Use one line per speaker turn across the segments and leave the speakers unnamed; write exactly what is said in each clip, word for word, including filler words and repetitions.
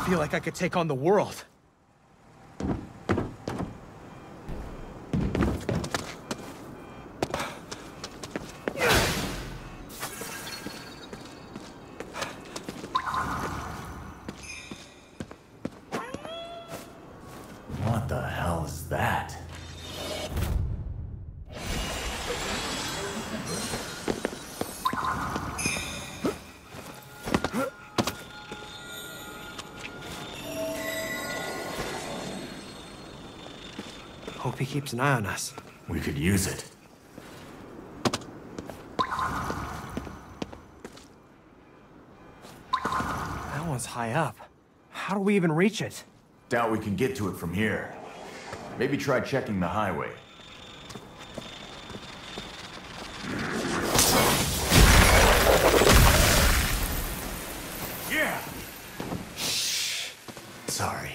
feel like I could take on the world.
What the hell is that?
Hope he keeps an eye on us.
We could use it.
That one's high up. How do we even reach it?
Doubt we can get to it from here. Maybe try checking the highway. Yeah! Shh. Sorry.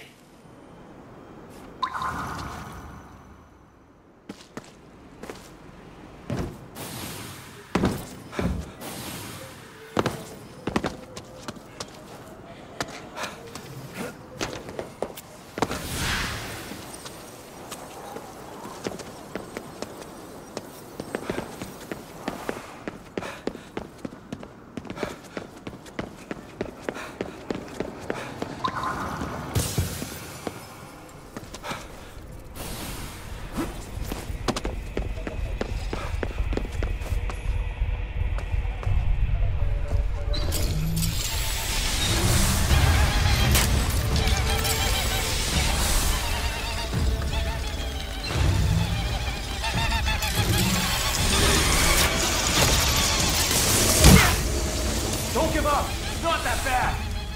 Don't give up! It's not that bad!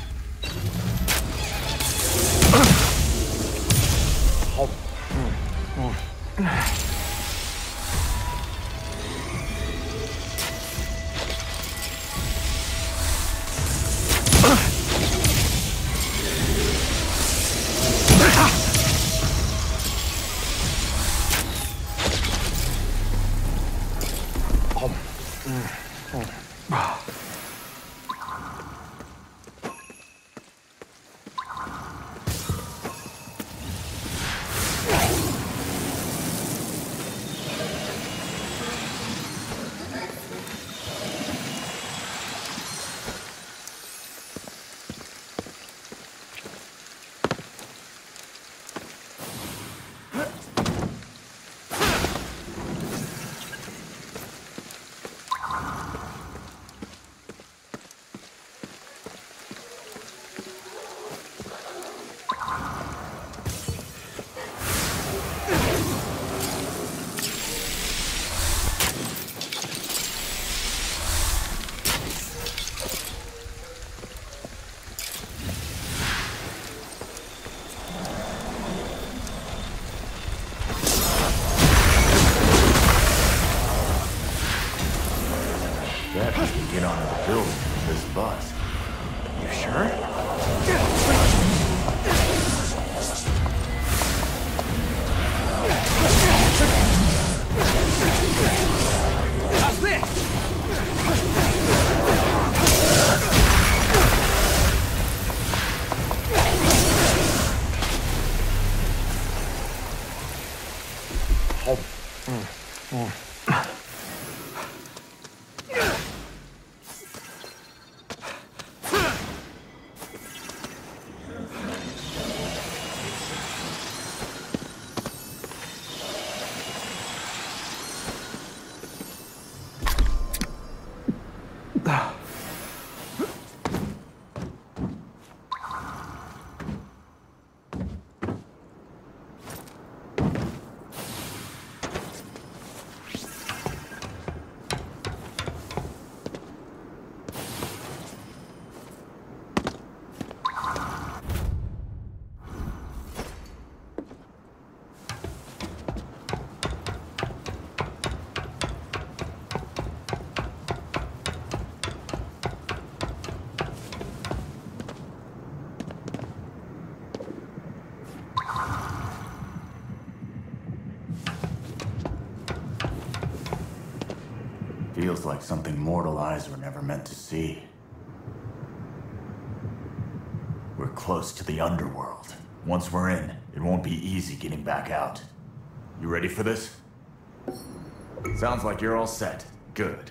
Bet we can get onto the building with this bus.
You sure? How's this? Oh. Mm. Mm.
Feels like something mortal eyes were never meant to see. We're close to the underworld. Once we're in, it won't be easy getting back out. You ready for this? Sounds like you're all set. Good.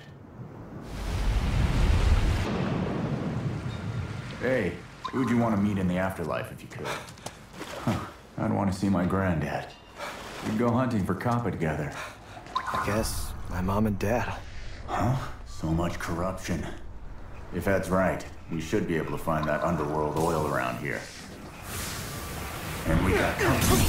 Hey, who'd you want to meet in the afterlife if you could? Huh, I'd want to see my granddad. We'd go hunting for copper together.
I guess my mom and dad.
Huh? So much corruption. If that's right, we should be able to find that underworld oil around here. And we got company.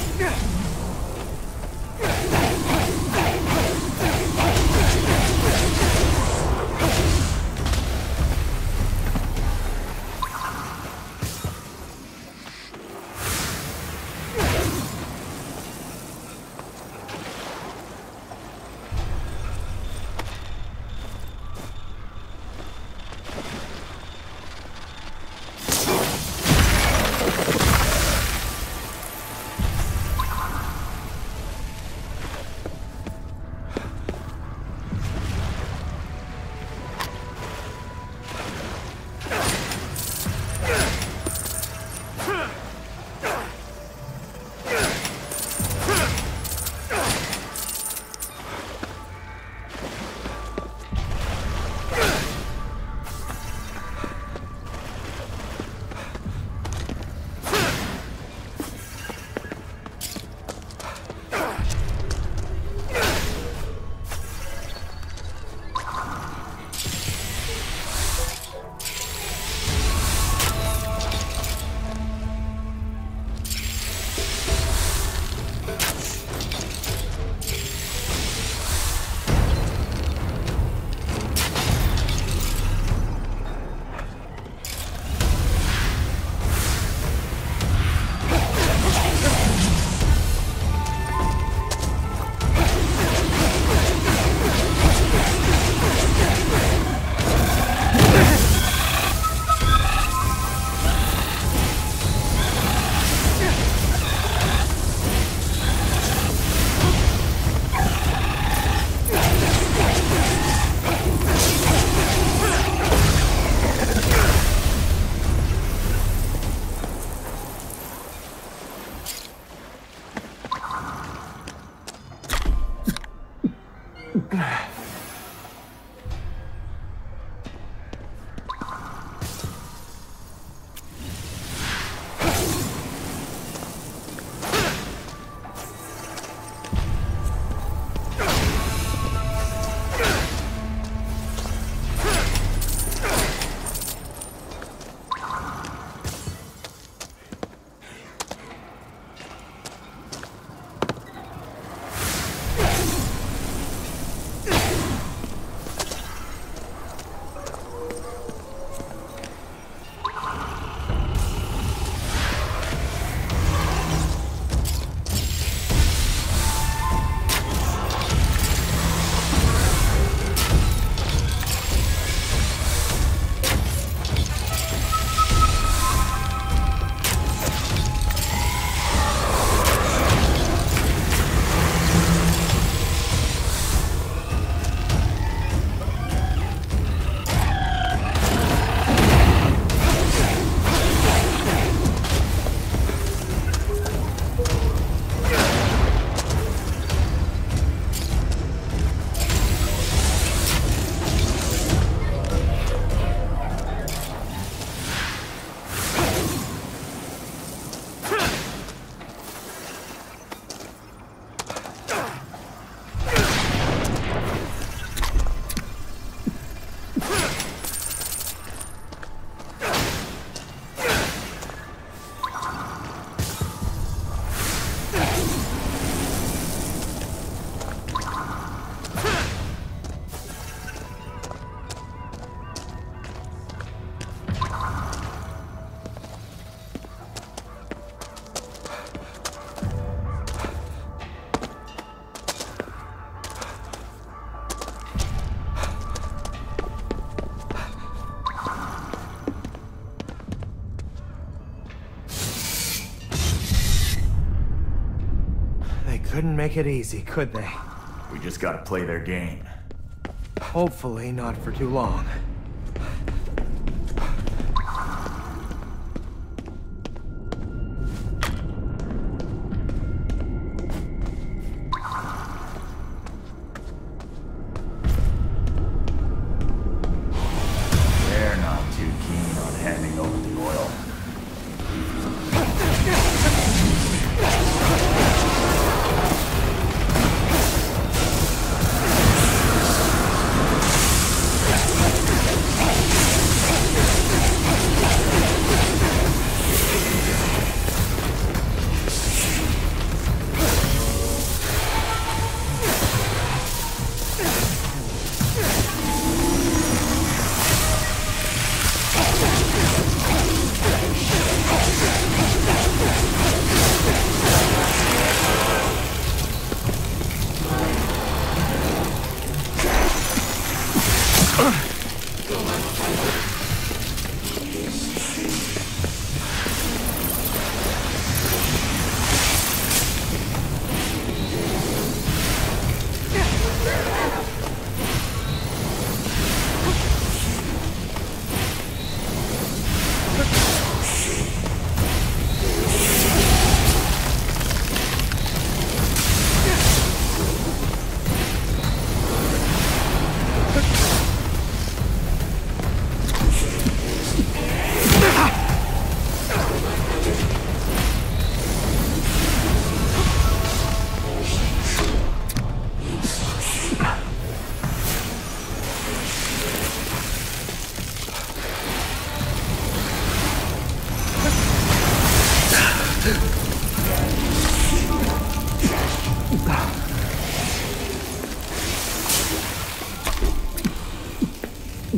Couldn't make it easy, could they?
We just gotta play their game.
Hopefully not for too long.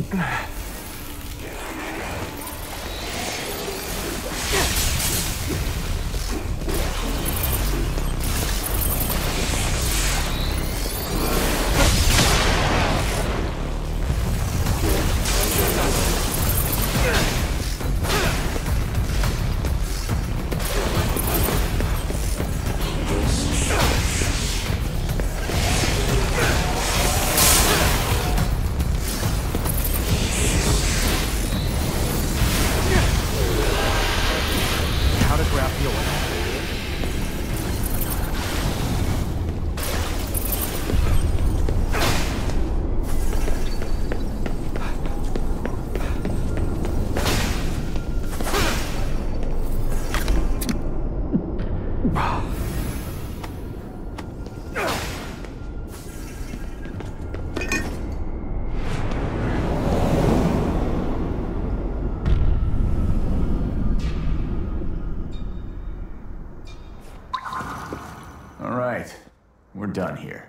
All right, we're done here.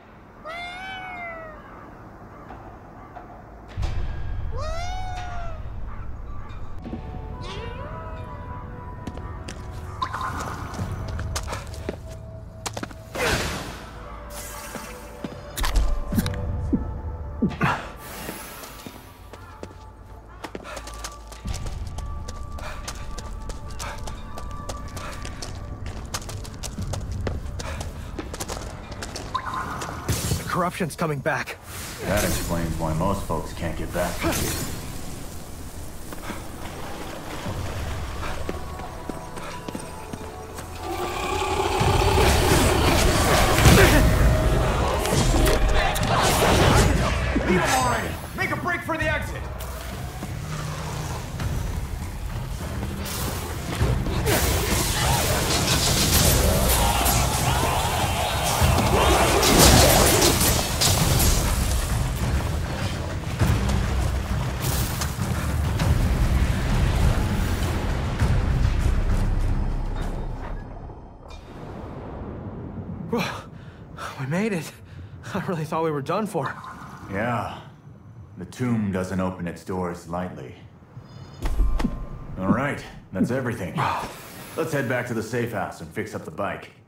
Corruption's coming back.
That explains why most folks can't get back to you.
Leave him already! Make a break for the exit! We made it. I really thought we were done for.
Yeah. The tomb doesn't open its doors lightly. All right, that's everything. Let's head back to the safe house and fix up the bike.